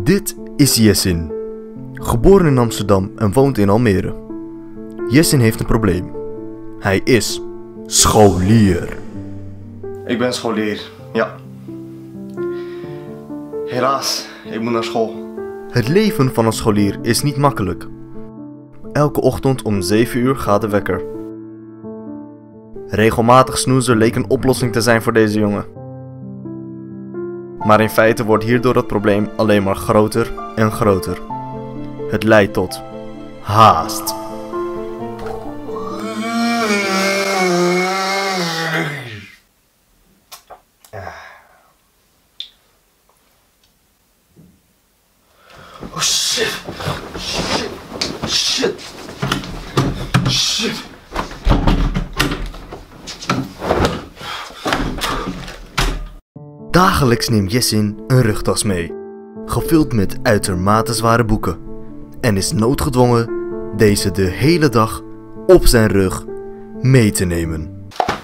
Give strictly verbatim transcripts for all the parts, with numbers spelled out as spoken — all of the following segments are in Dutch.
Dit is Jessin. Geboren in Amsterdam en woont in Almere. Jessin heeft een probleem. Hij is scholier. Ik ben scholier, ja. Helaas, ik moet naar school. Het leven van een scholier is niet makkelijk. Elke ochtend om zeven uur gaat de wekker. Regelmatig snoezen leek een oplossing te zijn voor deze jongen. Maar in feite wordt hierdoor het probleem alleen maar groter en groter. Het leidt tot haast. Oh shit! Shit! Shit! Shit! Dagelijks neemt Jessin een rugtas mee, gevuld met uitermate zware boeken, en is noodgedwongen deze de hele dag op zijn rug mee te nemen.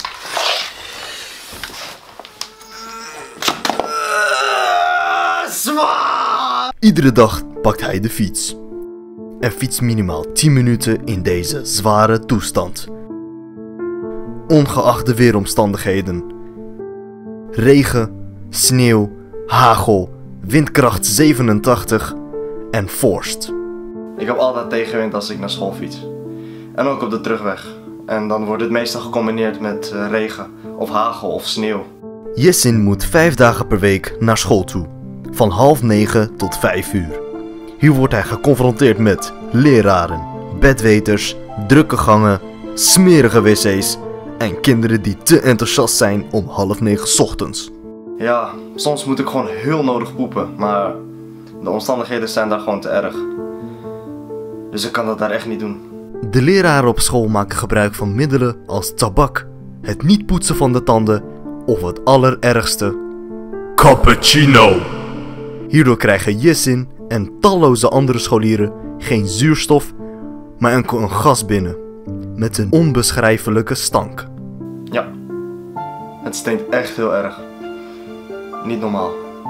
Zwaar! Iedere dag pakt hij de fiets en fietst minimaal tien minuten in deze zware toestand. Ongeacht de weeromstandigheden. Regen, sneeuw, hagel, windkracht zevenentachtig en vorst. Ik heb altijd tegenwind als ik naar school fiets. En ook op de terugweg. En dan wordt het meestal gecombineerd met uh, regen, of hagel, of sneeuw. Jessin moet vijf dagen per week naar school toe. Van half negen tot vijf uur. Hier wordt hij geconfronteerd met leraren, bedweters, drukke gangen, smerige wc's en kinderen die te enthousiast zijn om half negen 's ochtends. Ja, soms moet ik gewoon heel nodig poepen, maar de omstandigheden zijn daar gewoon te erg. Dus ik kan dat daar echt niet doen. De leraren op school maken gebruik van middelen als tabak, het niet poetsen van de tanden of het allerergste, cappuccino. Hierdoor krijgen Jessin en talloze andere scholieren geen zuurstof, maar enkel een gas binnen, met een onbeschrijfelijke stank. Ja, het stinkt echt heel erg. Niet normaal.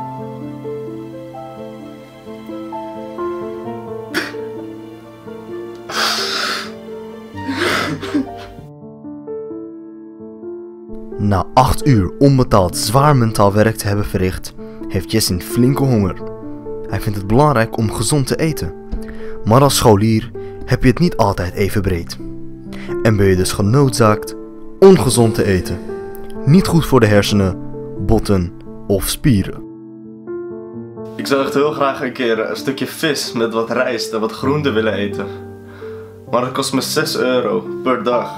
Na acht uur onbetaald zwaar mentaal werk te hebben verricht, heeft Jessin flinke honger. Hij vindt het belangrijk om gezond te eten. Maar als scholier heb je het niet altijd even breed. En ben je dus genoodzaakt ongezond te eten. Niet goed voor de hersenen, botten of spieren. Ik zou echt heel graag een keer een stukje vis met wat rijst en wat groenten willen eten. Maar dat kost me zes euro per dag.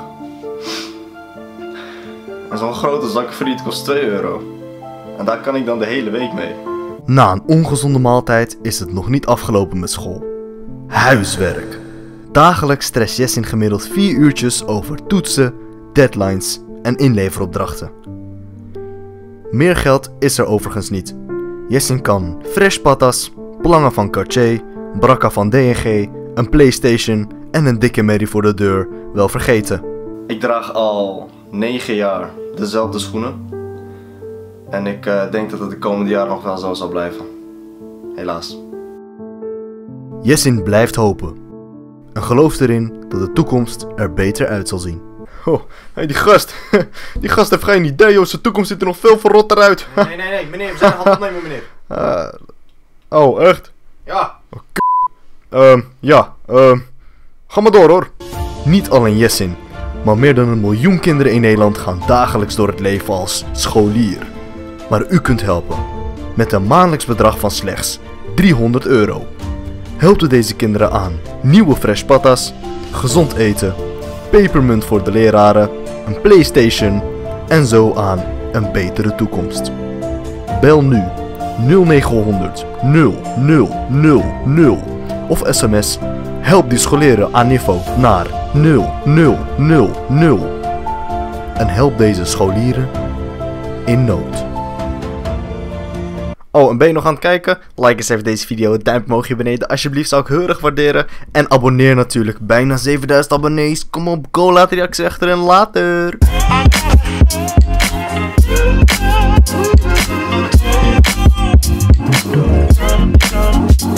En zo'n grote zak friet kost twee euro. En daar kan ik dan de hele week mee. Na een ongezonde maaltijd is het nog niet afgelopen met school. Huiswerk. Dagelijks stress Jessin gemiddeld vier uurtjes over toetsen, deadlines en inleveropdrachten. Meer geld is er overigens niet. Jessin kan fresh patas, plangen van Cartier, brakka van D en G, een PlayStation en een dikke merrie voor de deur wel vergeten. Ik draag al negen jaar dezelfde schoenen. En ik uh, denk dat het de komende jaren nog wel zo zal blijven. Helaas. Jessin blijft hopen. En gelooft erin dat de toekomst er beter uit zal zien. Oh, hey, die gast. Die gast heeft geen idee, joh. Zijn toekomst ziet er nog veel verrotter uit. Nee, nee, nee, meneer, we zijn hand opnemen, meneer. Uh, oh, echt? Ja. Oh, k***. Uh, ja, uh, ga maar door, hoor. Niet alleen Jessin, maar meer dan een miljoen kinderen in Nederland gaan dagelijks door het leven als scholier. Maar u kunt helpen. Met een maandelijks bedrag van slechts driehonderd euro. Helpt u deze kinderen aan nieuwe fresh patas, gezond eten, pepermunt voor de leraren, een PlayStation en zo aan een betere toekomst. Bel nu nul negenhonderd nul nul nul nul of sms help die scholieren aan niveau naar nul nul nul nul en help deze scholieren in nood. Oh, en ben je nog aan het kijken? Like eens even deze video, het duimpje omhoog hier beneden. Alsjeblieft, zou ik heel erg waarderen. En abonneer natuurlijk. Bijna zevenduizend abonnees. Kom op, go, laat een reactie achter en later. We'll be right back.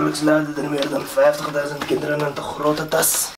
Mogelijk luiden er meer dan vijftigduizend kinderen een te grote tas.